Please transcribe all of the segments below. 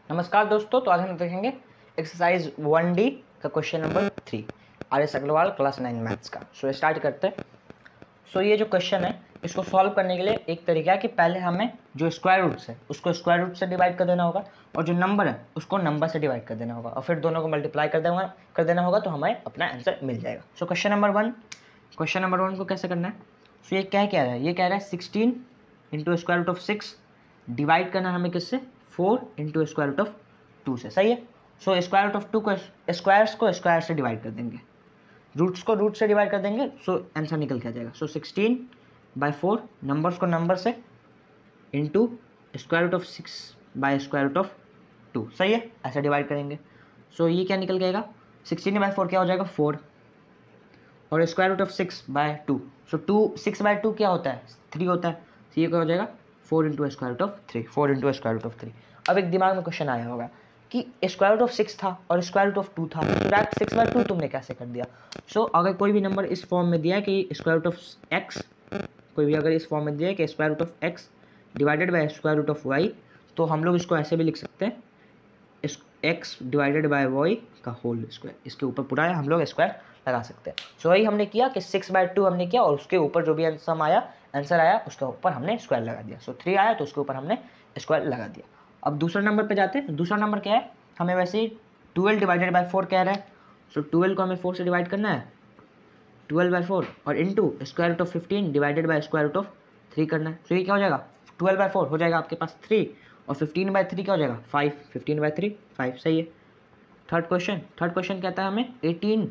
नमस्कार दोस्तों, तो आज हम देखेंगे एक्सरसाइज 1D का question number 3 R S. Agarwal class 9 maths का। सो स्टार्ट करते हैं। सो ये जो क्वेश्चन है इसको सॉल्व करने के लिए एक तरीका है कि पहले हमें जो स्क्वायर रूट्स है उसको स्क्वायर रूट से डिवाइड कर देना होगा और जो नंबर है उसको नंबर से डिवाइड कर देना होगा और फिर दोनों को मल्टीप्लाई कर देना होगा तो हमें अपना आंसर मिल जाएगा। सो क्वेश्चन नंबर वन को कैसे करना है। सो ये क्या कह रहा है, ये कह रहा है 16 into square root of 6 divide करना हमें किससे, 4 इंटू स्क्वायर रूट ऑफ 2 से। सही है। सो स्क्वायर रूट ऑफ 2 को स्क्वायर से डिवाइड कर देंगे, रूट्स को रूट से डिवाइड कर देंगे। सो आंसर निकल के आ जाएगा। सो 16/4 नंबर्स को नंबर से into square root of 6 square root of 2। सही है, ऐसे डिवाइड करेंगे। सो ये क्या निकल जाएगा, 16/4 क्या हो जाएगा 4 और स्क्वायर रूट ऑफ 6/2। सो 6/2 क्या होता है, 3 होता है। तो ये क्या हो जाएगा 4 into square root of 3, 4 into square root of 3। अब एक दिमाग में क्वेश्चन आया होगा कि स्क्वायर रूट ऑफ 6 था और स्क्वायर रूट ऑफ 2 था, तो डायरेक्ट 6/2 तुमने कैसे कर दिया। सो अगर कोई भी नंबर इस फॉर्म में दिया है कि स्क्वायर रूट ऑफ एक्स, कोई भी अगर इस फॉर्म में दिया है कि square root of x divided by square root of y, तो हम लोग इसको ऐसे भी लिख सकते हैं, एक्स डिवाइडेड बाय वाई का होल स्क्वायर। इसके ऊपर पूरा हम लोग स्क्वायर लगा सकते हैं। सो वही हमने किया कि 6/2 हमने किया और उसके ऊपर जो भी आंसर आया उसके ऊपर हमने स्क्वायर लगा दिया। सो 3 आया तो उसके ऊपर हमने स्क्वायर लगा दिया। अब दूसरा नंबर पे जाते हैं। दूसरा नंबर क्या है, हमें वैसे ही 12 डिवाइडेड बाय 4 कह रहा है। सो 12 को हमें 4 से डिवाइड करना है, 12/4 और into square root of 15 divided by square root of 3 करना है। सो ये क्या हो जाएगा, 12/4 हो जाएगा आपके पास 3 और 15/3 क्या हो जाएगा 5, 15/3 5। सही है। थर्ड क्वेश्चन कहता है हमें 18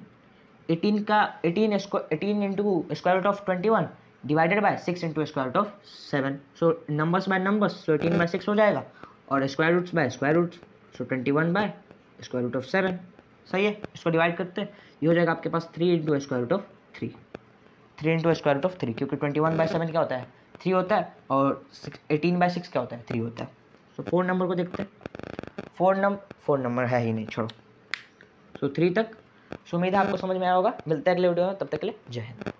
into square root of 21 divided by 6 into square root of 7। So numbers by numbers, so 18/6 हो जाएगा और square roots by square roots, so 21 by square root of 7। सही है। इसको डिवाइड करते हैं, ये हो जाएगा आपके पास 3 into square root of 3, 3 into square root of 3, क्योंकि 21/7 क्या होता है 3 होता है और 18/6 क्या होता है 3 होता है। सो 4 नंबर को देखते हैं। 4 नंबर है ही नहीं, छोड़ो। सो 3 तक। सो उम्मीद है आपको समझ में आया होगा। मिलते हैं अगले वीडियो में, तब तक के लिए जय हिंद।